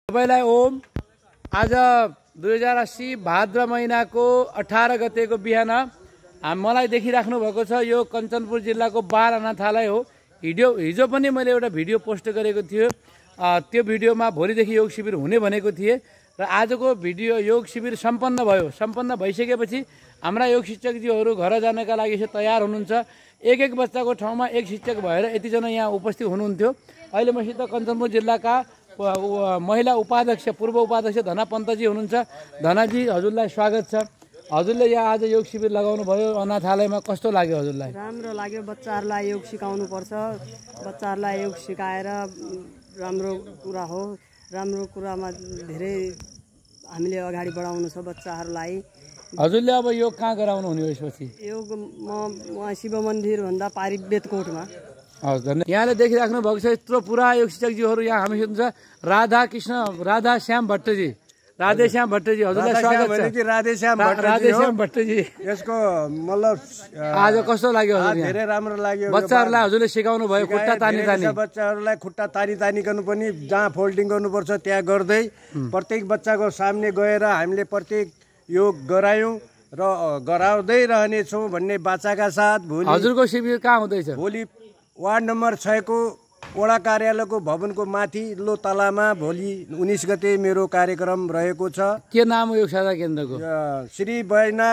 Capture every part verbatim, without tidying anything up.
सबैलाई ओम। आज दुई हजार अस्सी भाद्र महिनाको अठारह गतेको बिहान मलाई देखिराख्नु भएको छ यो कञ्चनपुर जिल्लाको बाल अनाथालय हो। हिजो हिजो पनि मैले एउटा भिडियो पोस्ट गरेको थियो। त्यो भिडियोमा भोलिदेखि योग शिविर हुने भनेको थिएँ र आजको भिडियो योग शिविर सम्पन्न भयो। सम्पन्न भइसकेपछि हाम्रा योग शिक्षकजीहरू घर जानका लागि तयार हुनुहुन्छ। एक एक बच्चाको ठाउँमा एक शिक्षक भएर यतिजना यहाँ उपस्थित हुनुहुन्थ्यो। अहिले मसित कञ्चनपुर जिल्लाका महिला उपाध्यक्ष पूर्व उपाध्यक्ष धना पन्तजी हुनुहुन्छ। धनाजी, हजुरलाई स्वागत छ। हजुरले यहाँ आज योग शिविर लगाउनु भयो अनाथालयमा, कस्तो लाग्यो हजुरलाई? राम्रो लाग्यो। बच्चाहरूलाई योग सिकाउनु पर्छ। बच्चाहरूलाई योग सिकाएर राम्रो कुरा हो। राम्रो कुरामा धेरै हामीले अगाडि बढाउनु छ बच्चाहरूलाई। हजुरले अब योग कहाँ गराउनु हुने हो यसपछि? योग म शिव मन्दिर भन्दा पारि बेतकोटमा। हस्, धन्यवाद। यहाँले देखिराख्नु भएको छ यत्रो पुरा योग शिक्षकजीहरू यहाँ हामी हुनुहुन्छ। राधा कृष्ण राधा श्याम भट्टजी, राधे श्याम भट्टजी, हजुरलाई स्वागत छ। राधे श्याम राधे श्याम भट्टजी, यसको मतलब आज कस्तो लाग्यो हजुर? धेरै राम्रो लाग्यो। बच्चाहरूलाई हजुरले सिकाउनु भयो खुट्टा तानी तानी। बच्चाहरूलाई खुट्टा तानी तानी गर्नु पनि जहाँ फोल्डिङ गर्नुपर्छ त्यहाँ गर्दै प्रत्येक बच्चाको सामने गएर हामीले प्रत्येक योग गरायौँ र गराउँदै रहनेछौँ भन्ने बाचाका साथ भोलि हजुरको शिविर कहाँ हुँदैछ? भोलि वार्ड नम्बर छको वडा कार्यालयको भवनको माथिल्लो तलामा भोलि उन्नाइस गते मेरो कार्यक्रम रहेको छ। के नाम हो योग साधना केन्द्रको? श्री बैजनाथ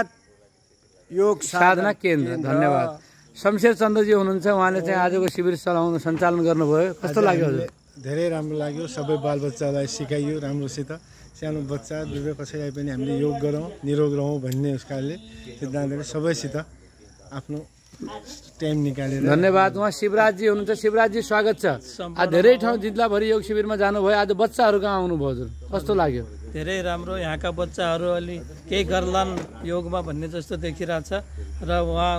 योग साधना केन्द्र। धन्यवाद। शमशेर चन्द्रजी हुनुहुन्छ, उहाँले चाहिँ आजको शिविर चलाउनु सञ्चालन गर्नुभयो। कस्तो लाग्यो हजुर? धेरै राम्रो लाग्यो। सबै बालबच्चालाई सिकाइयो राम्रोसित। सानो बच्चा दुवै कसैलाई पनि हामीले योग गरौँ निरोग रहौँ भन्ने उसकाले सिद्धान्तले सबैसित आफ्नो टाइम निकालेर। धन्यवाद। उहाँ शिवराजजी हुनुहुन्छ। शिवराजजी स्वागत छ। आज धेरै ठाउँ जिल्लाभरि योग शिविरमा जानुभयो। आज बच्चाहरू कहाँ आउनुभयो हजुर? कस्तो लाग्यो? धेरै राम्रो। यहाँका बच्चाहरू अलि केही गर्लान् योगमा भन्ने जस्तो देखिरहेछ र उहाँ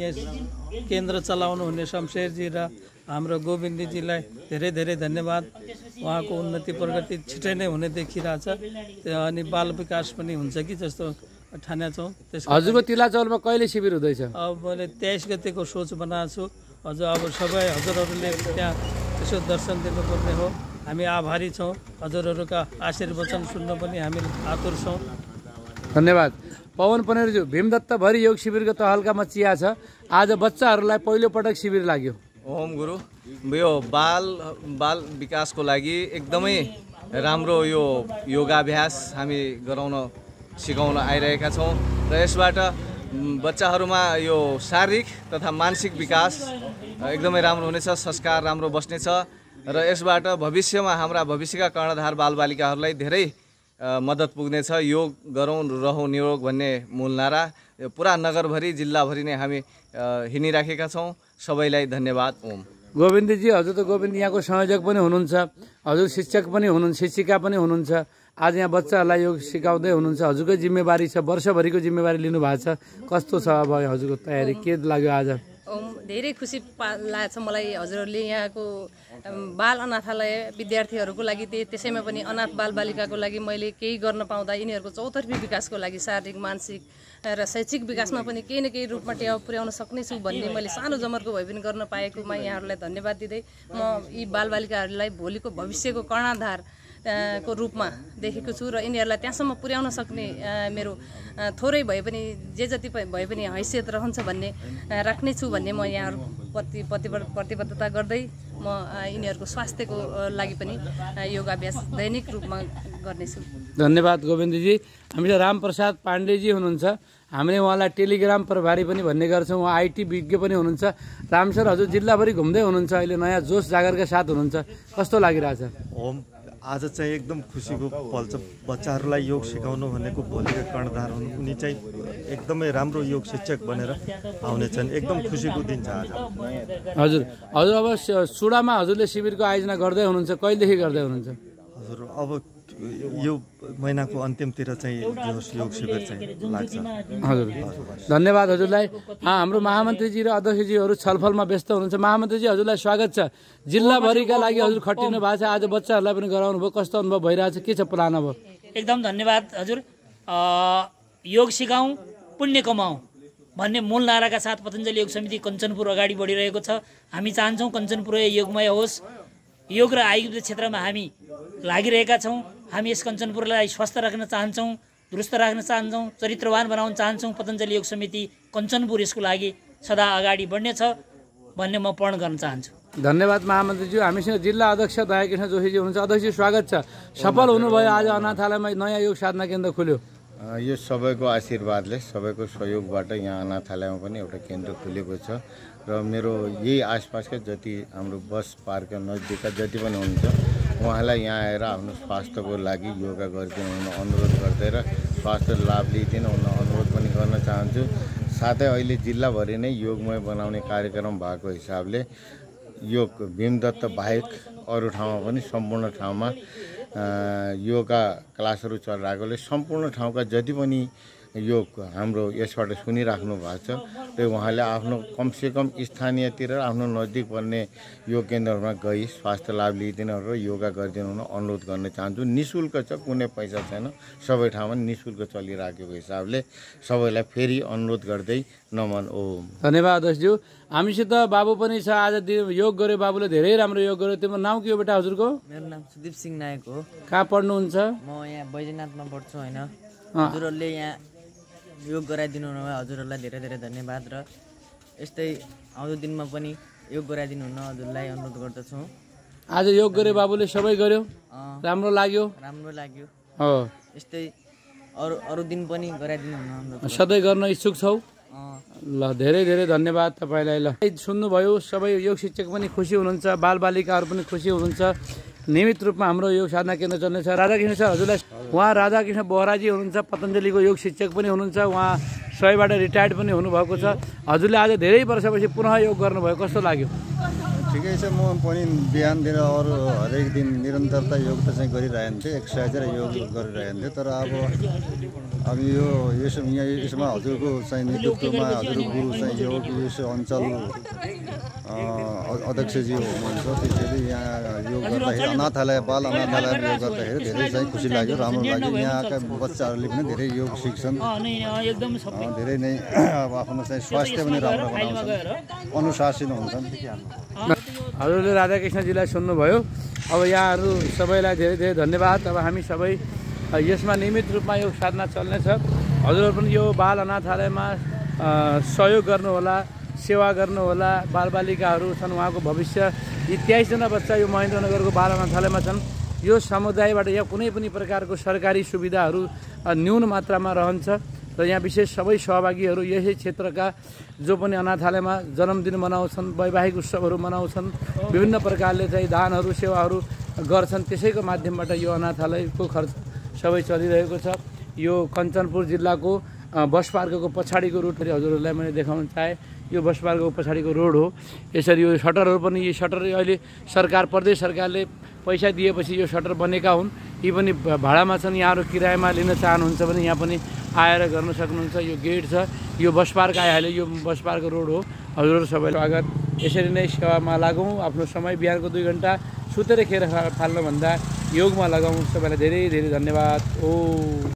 केन्द्र चलाउनु हुने शमशेरजी र हाम्रो गोविन्दजीलाई धेरै धेरै धन्यवाद। उहाँको उन्नति प्रगति छिटै नै हुने देखिरहेछ अनि बाल विकास पनि हुन्छ कि जस्तो ठानेछौँ। हजुरको तिलाचौरमा कहिले शिविर हुँदैछ? अब मैले तेइस गतेको सोच बनाएको छु। हजुर अब सबै हजुरहरूले त्यहाँ यसो दर्शन दिनुपर्ने हो। हामी आभारी छौँ। हजुरहरूका आशीर्वचन सुन्न पनि हामी आतुर छौँ। धन्यवाद। पवन पनेरज्यू, भीमदत्त भरि योग शिविरको तहल्कामा चिया छ। आज बच्चाहरूलाई पहिलोपटक शिविर लाग्यो। ओम गुरु, यो बाल बाल विकासको लागि एकदमै राम्रो यो योगाभ्यास हामी गराउन सिकाउन आइरहेका छौँ र यसबाट बच्चाहरूमा यो शारीरिक तथा मानसिक विकास एकदमै राम्रो हुनेछ। संस्कार राम्रो बस्नेछ र यसबाट भविष्यमा हाम्रा भविष्यका कर्णधार बालबालिकाहरूलाई धेरै मद्दत पुग्नेछ। योग गरौँ रहौँ निरोग भन्ने मूल नारा पुरा नगरभरि जिल्लाभरि नै हामी हिँडिराखेका छौँ। सबैलाई धन्यवाद। ओम। गोविन्दजी, हजुर त गोविन्द यहाँको संयोजक पनि हुनुहुन्छ, हजुर शिक्षक पनि हुनुहुन्छ, शिक्षिका पनि हुनुहुन्छ। आज यहाँ बच्चाहरूलाई योग सिकाउँदै हुनुहुन्छ। हजुरकै जिम्मेवारी छ, वर्षभरिको जिम्मेवारी लिनु भएको छ। कस्तो छ अब हजुरको तयारी? के लाग्यो आज? धेरै खुसी लाग्छ मलाई। हजुरहरूले यहाँको बाल अनाथालय विद्यार्थीहरूको लागि त्यसैमा पनि अनाथ बालबालिकाको लागि मैले केही गर्न पाउँदा यिनीहरूको चौतर्फी विकासको लागि शारीरिक मानसिक र शैक्षिक विकासमा पनि केही न केही रूपमा टेवा पुर्याउन सक्नेछु भन्ने मैले सानो जमर्को भए पनि गर्न पाएकोमा यहाँहरूलाई धन्यवाद दिँदै म यी बालबालिकाहरूलाई भोलिको भविष्यको कर्णधार को रूपमा देखेको छु र यिनीहरूलाई त्यहाँसम्म पुर्याउन सक्ने मेरो थोरै भए पनि जे जति भए पनि हैसियत रहन्छ भन्ने राख्नेछु भन्ने म यहाँहरूप्रति प्रतिबद्धता गर्दै म यिनीहरूको स्वास्थ्यको लागि पनि योगाभ्यास दैनिक रूपमा गर्नेछु। धन्यवाद गोविन्दजी। हामीसँग रामप्रसाद पाण्डेजी हुनुहुन्छ। हामीले उहाँलाई टेलिग्राम प्रभारी पनि भन्ने गर्छौँ। उहाँ आइटी विज्ञ पनि हुनुहुन्छ। राम सर, हजुर जिल्लाभरि घुम्दै हुनुहुन्छ, अहिले नयाँ जोस जागरका साथ हुनुहुन्छ। कस्तो लागिरहेछ? ओम, आज चाहिँ एकदम खुसीको पल छ। बच्चाहरूलाई योग सिकाउनु भनेको भोलिको कर्णधार हुनु। उनी चाहिँ एकदमै राम्रो योग शिक्षक बनेर आउनेछन्। एकदम खुसीको दिन छ आज। हजुर हजुर अब सुडामा हजुरले शिविरको आयोजना गर्दै हुनुहुन्छ, कहिलेदेखि गर्दै हुनुहुन्छ? हजुर अब यो महिनाको अन्तिमतिर चाहिँ योग शिविर चाहिँ लाग्छ। हजुर धन्यवाद हजुरलाई। हाम्रो महामन्त्रीजी र अध्यक्षजीहरू छलफलमा व्यस्त हुनुहुन्छ। महामन्त्रीजी, हजुरलाई स्वागत छ। जिल्लाभरिका लागि हजुर खटिनु भएको छ, आज बच्चाहरूलाई पनि गराउनु भयो। कस्तो अनुभव भइरहेछ? के छ प्लान अब? एकदम धन्यवाद हजुर। योग सिकाउँ पुण्य कमाउँ भन्ने मूल नाराका साथ पतञ्जलि योग समिति कञ्चनपुर अगाडि बढिरहेको छ। हामी चाहन्छौँ कञ्चनपुर योगमय होस्। योग र आयुर्वेद क्षेत्रमा हामी लागिरहेका छौँ। हामी यस कञ्चनपुरलाई स्वस्थ राख्न चाहन्छौँ, दुरुस्त राख्न चाहन्छौँ, चरित्रवान बनाउन चाहन्छौँ। पतञ्जलि योग समिति कञ्चनपुर यसको लागि सदा अगाडि बढ्नेछ भन्ने म प्रण गर्न चाहन्छु। धन्यवाद महामन्त्रीज्यू। हामीसँग जिल्ला अध्यक्ष दयाकृष्ण जोशीजी हुनुहुन्छ। अध्यक्ष स्वागत छ। सफल हुनुभयो, आज अनाथालयमा नयाँ योग साधना केन्द्र खुल्यो। यो सबैको आशीर्वादले, सबैको सहयोगबाट यहाँ अनाथालयमा पनि एउटा केन्द्र खुलेको छ र मेरो यही आसपासका जति हाम्रो बस पार्क नजिकका जति पनि हुनुहुन्छ उहाँलाई यहाँ आएर आफ्नो स्वास्थ्यको लागि योगा गरिदिनु हुन अनुरोध गर्दै र स्वास्थ्य लाभ लिइदिनु हुन अनुरोध पनि गर्न चाहन्छु। साथै अहिले जिल्लाभरि नै योगमय बनाउने कार्यक्रम भएको हिसाबले योग भीमदत्त बाहेक अरू ठाउँमा पनि सम्पूर्ण ठाउँमा योगा क्लासहरू चलिरहेकोले सम्पूर्ण ठाउँका जति पनि योग हाम्रो यसबाट सुनिराख्नु भएको छ र उहाँले आफ्नो कमसेकम स्थानीयतिर आफ्नो नजिक पर्ने योग केन्द्रहरूमा गई स्वास्थ्य लाभ लिइदिनु र योगा गरिदिनु हुन अनुरोध गर्न चाहन्छु। निःशुल्क छ, कुनै पैसा छैन, सबै ठाउँमा निःशुल्क चलिराखेको हिसाबले सबैलाई फेरि अनुरोध गर्दै नमन ओम। धन्यवाद अध्यक्षज्यू। हामीसित बाबु पनि छ। आज योग गर्यो बाबुले, धेरै राम्रो योग गर्यो। तिम्रो नाम के हो बेटा हजुरको? मेरो नाम सुदीप सिंह नायक हो। कहाँ पढ्नुहुन्छ? म यहाँ बैजनाथमा पढ्छु होइन। हजुरहरूले यहाँ योग गराइदिनु हुन हजुरहरूलाई धेरै धेरै धन्यवाद र यस्तै आउँदो दिनमा पनि योग गराइदिनु हुन हजुरलाई अनुरोध गर्दछु। आज योग गर्यो बाबुले, सबै गर्यो, राम्रो लाग्यो? राम्रो लाग्यो। हो, यस्तै अरू अरू दिन पनि गराइदिनु हुन अनुरोध। सधैँ गर्न इच्छुक छौ? ल, धेरै धेरै धन्यवाद तपाईँलाई। ल, सुन्नुभयो, सबै योग शिक्षक पनि खुसी हुनुहुन्छ, बालबालिकाहरू पनि खुसी हुनुहुन्छ। नियमित रूपमा हाम्रो योग साधना केन्द्र चल्नेछ। राधाकृष्ण सर हजुरलाई, उहाँ राधाकृष्ण बोहराजी हुनुहुन्छ, पतञ्जलिको योग शिक्षक पनि हुनुहुन्छ। उहाँ स्वयंबाट रिटायर्ड पनि हुनुभएको छ। हजुरले आज धेरै वर्षपछि पुनः योग गर्नुभयो, कस्तो लाग्यो? ठिकै छ। म पनि बिहानतिर अरू हरेक दिन निरन्तरता योग त चाहिँ गरिरहन्थेँ, एक्सर्साइज र योग गरिरहन्थेँ। तर अब अब यो यस यहाँ यसमा हजुरको चाहिँ नेतृत्वमा हजुरको गुरु चाहिँ योग यस अञ्चल अध्यक्षजी हुनुहुन्छ। त्यसैले यहाँ योग गर्दाखेरि अनाथालय बाल अनाथालयमा योग गर्दाखेरि धेरै चाहिँ खुसी लाग्यो, राम्रो लाग्यो। यहाँका बच्चाहरूले पनि धेरै योग सिक्छन्, धेरै नै अब आफ्नो चाहिँ स्वास्थ्य पनि राम्रो बनाउँछन्, अनुशासन हुन्छन्। हजुरले राधाकृष्णजीलाई सुन्नुभयो। अब यहाँहरू सबैलाई धेरै धेरै धन्यवाद। अब हामी सबै यसमा नियमित रूपमा यो साधना चल्नेछ। हजुरहरू पनि यो बाल अनाथालयमा सहयोग गर्नुहोला, सेवा गर्नुहोला। बालबालिकाहरू छन्, उहाँको भविष्य। यी तेइसजना बच्चा यो महेन्द्रनगरको बाल अनाथालयमा छन्। यो समुदायबाट यहाँ कुनै पनि प्रकारको सरकारी सुविधाहरू न्यून मात्रामा रहन्छ र यहाँ विशेष सबै सहभागीहरू यसै क्षेत्रका जो पनि अनाथालयमा जन्मदिन मनाउँछन्, वैवाहिक उत्सवहरू मनाउँछन्, विभिन्न प्रकारले चाहिँ दानहरू सेवाहरू गर्छन्। त्यसैको माध्यमबाट यो अनाथालयको खर्च सबै चलिरहेको छ। यो कञ्चनपुर जिल्लाको बस पार्कको पछाडिको रुटहरू हजुरहरूलाई मैले देखाउन चाहेँ। यो बस पार्कको पछाडिको रोड हो। यसरी यो सटरहरू पनि, यी सटर अहिले सरकार प्रदेश सरकारले पैसा दिएपछि यो सटर बनेका हुन्। यी पनि भाडामा छन्। यहाँहरू किरायामा लिन चाहनुहुन्छ भने यहाँ पनि आएर गर्न सक्नुहुन्छ। यो गेट छ, यो बस पार्क आइहाल्यो, यो बस पार्क रोड हो। हजुरहरू सबैलाई स्वागत। यसरी नै सेवामा लागौँ। आफ्नो समय बिहानको दुई घन्टा सुतेर खेर फाल्नुभन्दा योगमा लगाउँ। सबैलाई धेरै धेरै धन्यवाद। ओ